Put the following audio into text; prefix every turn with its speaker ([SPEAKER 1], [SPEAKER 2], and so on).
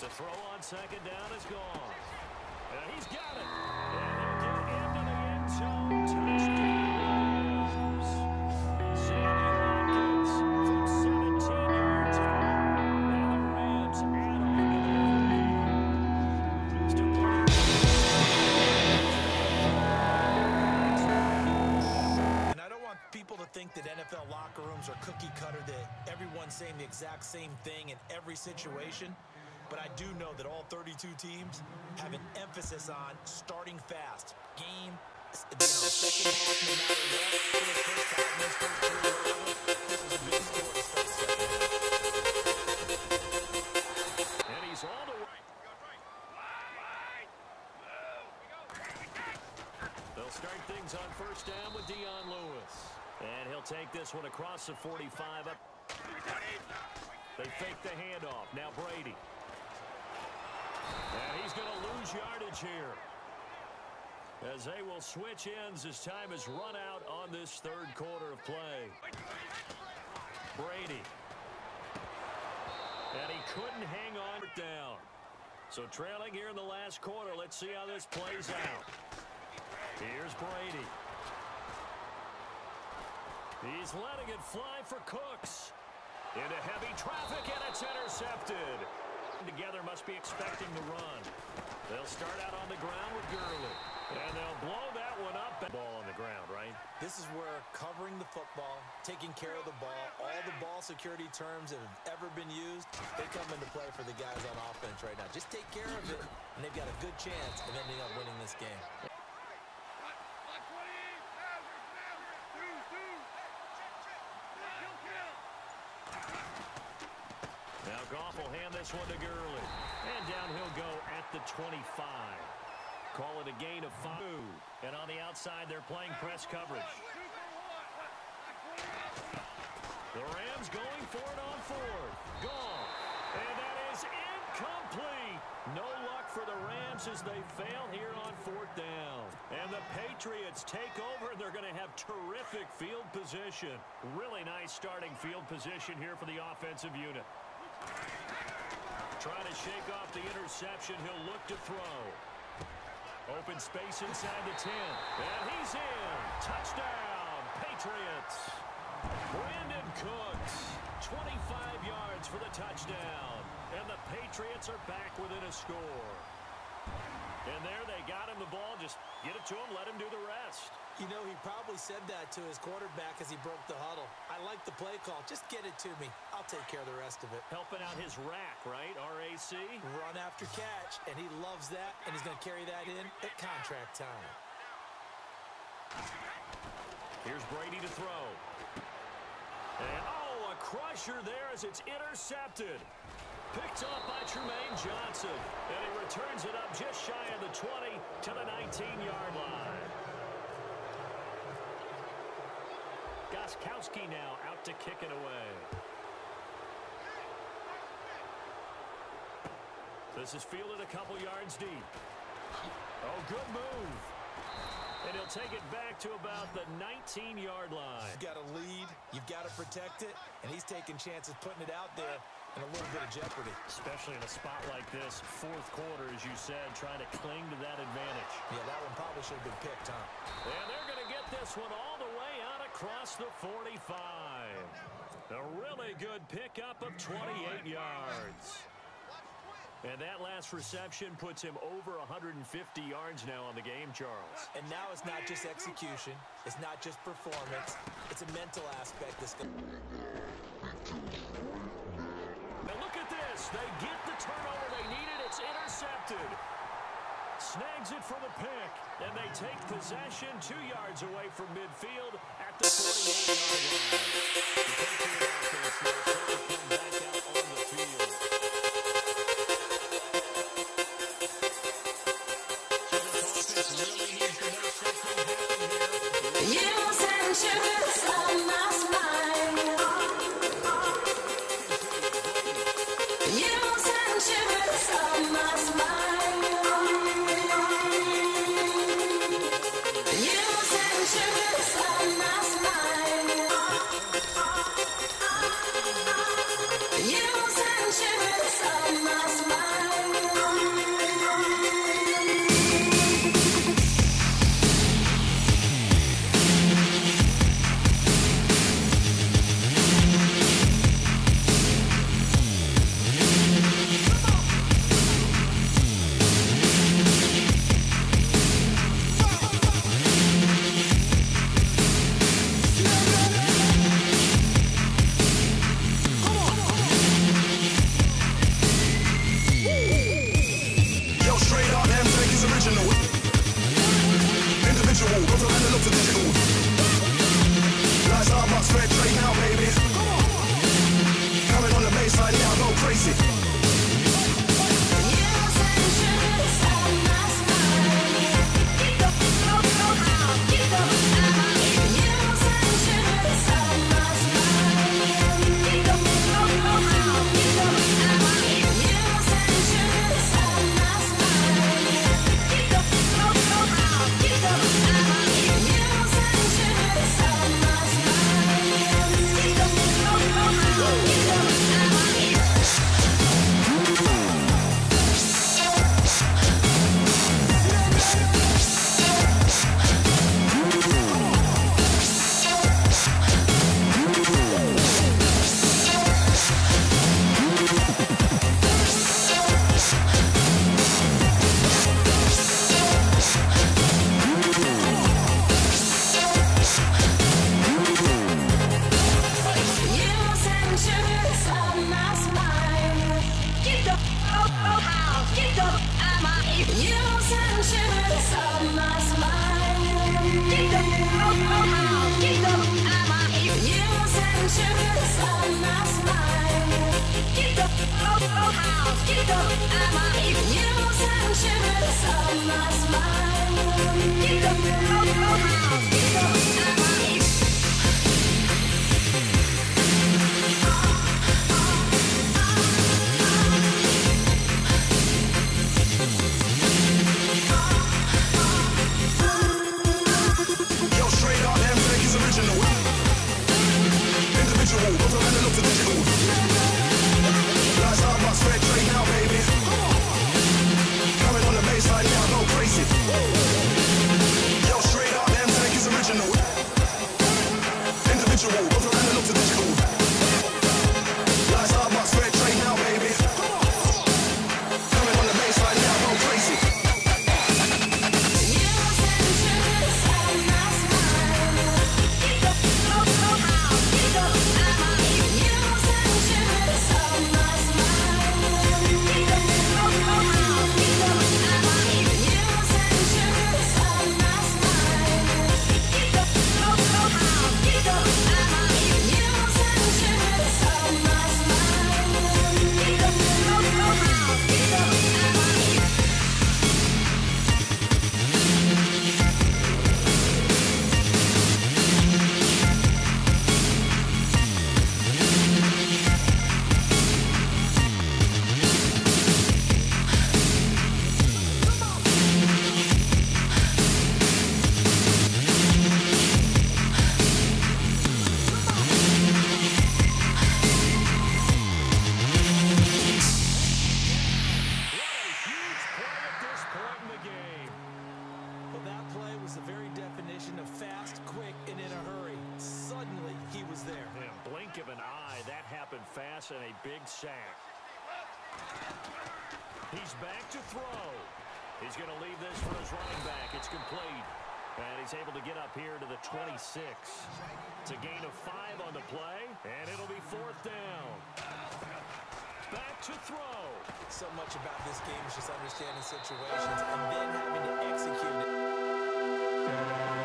[SPEAKER 1] The throw on second down is gone. And he's got it. And he'll get into the end zone. Touchdown. Sammy Watkins from 17 yards out. And the Rams add on to the lead.
[SPEAKER 2] And I don't want people to think that NFL locker rooms are cookie cutter, that everyone's saying the exact same thing in every situation. But I do know that all 32 teams have an emphasis on starting fast. Game, second half, no matter what. First half, first three, this is a big score to start second half.
[SPEAKER 1] And he's all the way. They'll start things on first down with Dion Lewis. And he'll take this one across the 45. Up. They fake the handoff. Now Brady. And he's going to lose yardage here, as they will switch ends as time has run out on this third quarter of play. Brady. And he couldn't hang on down. So trailing here in the last quarter. Let's see how this plays out. Here's Brady. He's letting it fly for Cooks. Into heavy traffic, and it's intercepted. Together must be expecting the run. They'll start out on the ground with Gurley. And they'll blow that one up. Ball on the ground, right?
[SPEAKER 2] This is where covering the football, taking care of the ball, all the ball security terms that have ever been used, they come into play for the guys on offense right now. Just take care of it, and they've got a good chance of ending up winning this game.
[SPEAKER 1] Now Goff will hand this one to Gurley. And down he'll go at the 25. Call it a gain of 5. And on the outside, they're playing press coverage. The Rams going for it on fourth. Goff. And that is incomplete. No luck for the Rams as they fail here on fourth down. And the Patriots take over. They're going to have terrific field position. Really nice starting field position here for the offensive unit. Trying to shake off the interception. He'll look to throw. Open space inside the 10. And he's in. Touchdown, Patriots. Brandon Cooks, 25 yards for the touchdown. And the Patriots are back within a score. And there they got him the ball. Just get it to him, let him do the rest.
[SPEAKER 2] You know, he probably said that to his quarterback as he broke the huddle. I like the play call. Just get it to me. I'll take care of the rest of it.
[SPEAKER 1] Helping out his rack, right? RAC.
[SPEAKER 2] Run after catch, and he loves that, and he's going to carry that in at contract time.
[SPEAKER 1] Here's Brady to throw. And, oh, a crusher there as it's intercepted. Picked off by Trumaine Johnson. And he returns it up just shy of the 20 to the 19-yard line. Gostkowski now out to kick it away. This is fielded a couple yards deep. Oh, good move. And he'll take it back to about the 19-yard line.
[SPEAKER 2] You've got a lead. You've got to protect it. And he's taking chances putting it out there in a little bit of jeopardy.
[SPEAKER 1] Especially in a spot like this, fourth quarter, as you said, trying to cling to that advantage.
[SPEAKER 2] Yeah, that one probably should have been picked, huh?
[SPEAKER 1] And they're going to get this one all the way out across the 45. A really good pickup of 28 yards. And that last reception puts him over 150 yards now on the game, Charles.
[SPEAKER 2] And now it's not just execution. It's not just performance. It's a mental aspect.
[SPEAKER 1] Now look at this. They get the turnover they needed. It's intercepted. Snags it for the pick. And they take possession 2 yards away from midfield at the 48-yard line. The Patriot offense will come back out on the field.
[SPEAKER 3] You Photo and it looks digital. Lights up, my spread trade now, baby. Coming on the baseline, yeah, I go crazy.
[SPEAKER 1] And a big sack. He's back to throw. He's going to leave this for his running back. It's complete. And he's able to get up here to the 26. It's a gain of 5 on the play, and it'll be 4th down. Back to throw.
[SPEAKER 2] So much about this game is just understanding situations and then having to execute it.